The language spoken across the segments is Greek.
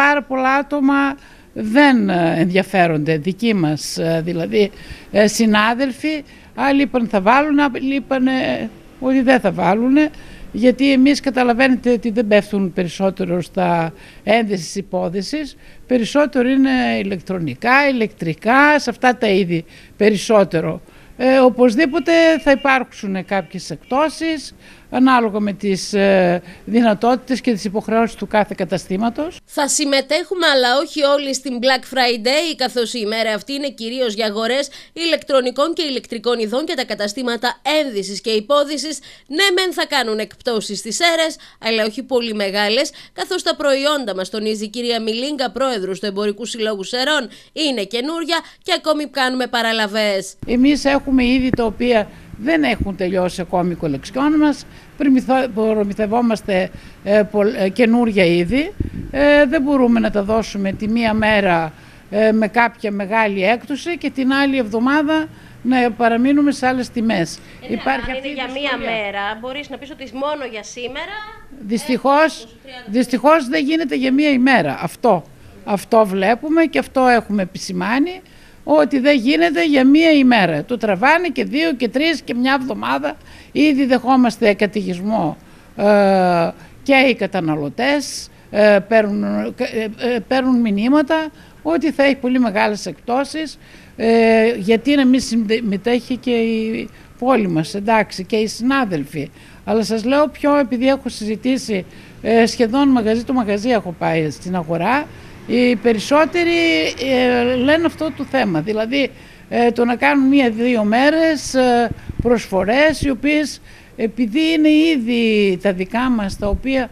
πάρα πολλά άτομα δεν ενδιαφέρονται, δικοί μας δηλαδή συνάδελφοι. Άλλοι είπαν θα βάλουν, άλλοι είπαν ότι δεν θα βάλουν, γιατί εμείς καταλαβαίνετε ότι δεν πέφτουν περισσότερο στα ένδεσης υπόδεσης, περισσότερο είναι ηλεκτρονικά, ηλεκτρικά, σε αυτά τα είδη περισσότερο. Οπωσδήποτε θα υπάρξουν κάποιες εκπτώσεις ανάλογα με τις δυνατότητες και τις υποχρεώσεις του κάθε καταστήματος. Θα συμμετέχουμε, αλλά όχι όλοι, στην Black Friday, καθώς η ημέρα αυτή είναι κυρίως για αγορές ηλεκτρονικών και ηλεκτρικών ειδών και τα καταστήματα ένδυσης και υπόδυσης. Ναι, μεν θα κάνουν εκπτώσεις στις αίρες, αλλά όχι πολύ μεγάλες, καθώς τα προϊόντα μας, τονίζει η κυρία Μιλίγκα, πρόεδρος του Εμπορικού Συλλόγου Σερών, είναι καινούρια και ακόμη κάνουμε παραλαβές. Εμείς έχουμε είδη τα οποία δεν έχουν τελειώσει ακόμη η κολεξιόν μας, προμηθευόμαστε καινούρια είδη, δεν μπορούμε να τα δώσουμε τη μία μέρα με κάποια μεγάλη έκπτωση και την άλλη εβδομάδα να παραμείνουμε σε άλλες τιμές. Υπάρχει αυτή για μία μέρα, μπορείς να πεις ότι μόνο για σήμερα... Δυστυχώς δεν γίνεται για μία ημέρα. Αυτό βλέπουμε και αυτό έχουμε επισημάνει, ότι δεν γίνεται για μία ημέρα. Το τραβάνε και 2 και 3 και μια εβδομάδα. Ήδη δεχόμαστε καταιγισμό και οι καταναλωτές παίρνουν μηνύματα ότι θα έχει πολύ μεγάλες εκπτώσεις, γιατί να μην συμμετέχει και η πόλη μας, εντάξει, και οι συνάδελφοι. Αλλά σας λέω πιο, επειδή έχω συζητήσει σχεδόν μαγαζί το μαγαζί έχω πάει στην αγορά, οι περισσότεροι λένε αυτό το θέμα, δηλαδή το να κάνουν 1-2 μέρες προσφορές, οι οποίες επειδή είναι ήδη τα δικά μας, τα οποία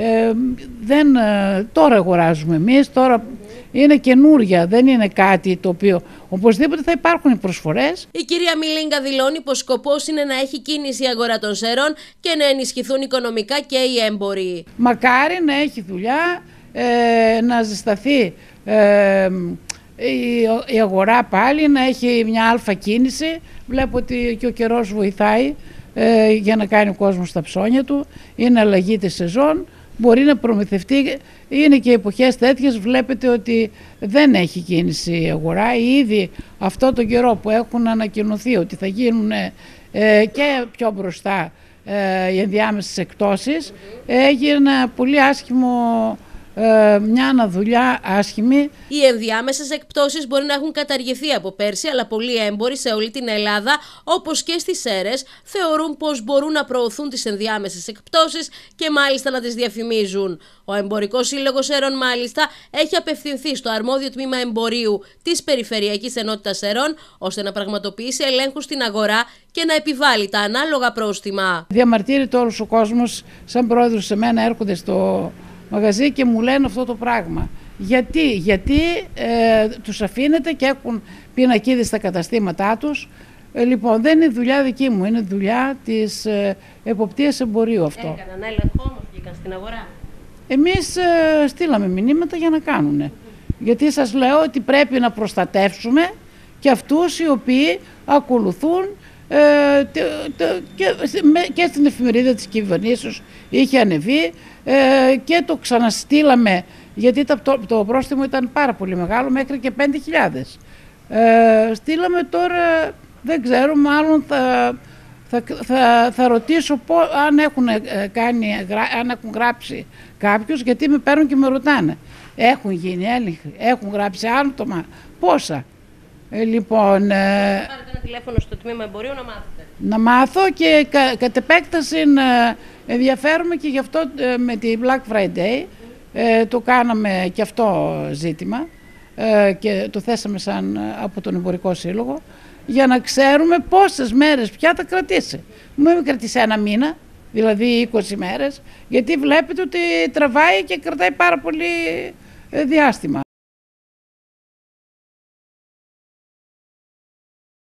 τώρα αγοράζουμε εμείς, τώρα είναι καινούρια, δεν είναι κάτι το οποίο οπωσδήποτε θα υπάρχουν οι προσφορές. Η κυρία Μιλίγκα δηλώνει πως σκοπός είναι να έχει κίνηση η αγορά των σερών και να ενισχυθούν οικονομικά και οι έμποροι. Μακάρι να έχει δουλειά, να ζεσταθεί η αγορά πάλι, να έχει μια αλφα κίνηση. Βλέπω ότι και ο καιρός βοηθάει για να κάνει ο κόσμος τα ψώνια του, είναι αλλαγή της σεζόν, μπορεί να προμηθευτεί, είναι και εποχές τέτοιες, βλέπετε ότι δεν έχει κίνηση η αγορά. Ήδη αυτό το καιρό που έχουν ανακοινωθεί ότι θα γίνουν και πιο μπροστά οι ενδιάμεσες εκπτώσεις, έγινε πολύ άσχημο, μια αναδουλειά άσχημη. Οι ενδιάμεσες εκπτώσεις μπορεί να έχουν καταργηθεί από πέρσι, αλλά πολλοί έμποροι σε όλη την Ελλάδα, όπως και στις Σέρρες, θεωρούν πως μπορούν να προωθούν τις ενδιάμεσες εκπτώσεις και μάλιστα να τις διαφημίζουν. Ο Εμπορικός Σύλλογος Σέρων, μάλιστα, έχει απευθυνθεί στο αρμόδιο τμήμα εμπορίου της Περιφερειακής Ενότητας Σερών, ώστε να πραγματοποιήσει ελέγχους στην αγορά και να επιβάλλει τα ανάλογα πρόστιμα. Διαμαρτύρεται όλος ο κόσμος, σαν πρόεδρος σε μένα έρχονται στο μαγαζί και μου λένε αυτό το πράγμα. Γιατί τους αφήνετε και έχουν πινακίδες στα καταστήματά τους. Λοιπόν, δεν είναι δουλειά δική μου, είναι δουλειά της εποπτείας εμπορίου αυτό. Έκαναν έλεγχο όμως, βγήκαν στην αγορά. Εμείς στείλαμε μηνύματα για να κάνουνε. Γιατί σας λέω ότι πρέπει να προστατεύσουμε και αυτούς οι οποίοι ακολουθούν και στην εφημερίδα της κυβερνήσεως είχε ανεβεί και το ξαναστήλαμε, γιατί το πρόστιμο ήταν πάρα πολύ μεγάλο, μέχρι και 5.000. Στείλαμε τώρα, δεν ξέρω, μάλλον θα ρωτήσω αν έχουν γράψει κάποιους, γιατί με παίρνουν και με ρωτάνε. Έχουν γίνει έλεγχοι, έχουν γράψει άτομα, πόσα. Λοιπόν, πάρετε ένα τηλέφωνο στο τμήμα εμπορίου να μάθετε. Να μάθω και κατ' επέκταση ενδιαφέρομαι και γι' αυτό με τη Black Friday το κάναμε και αυτό ζήτημα και το θέσαμε από τον Εμπορικό Σύλλογο, για να ξέρουμε πόσες μέρες πια θα κρατήσει. Μην κρατήσει ένα μήνα, δηλαδή 20 μέρες, γιατί βλέπετε ότι τραβάει και κρατάει πάρα πολύ διάστημα.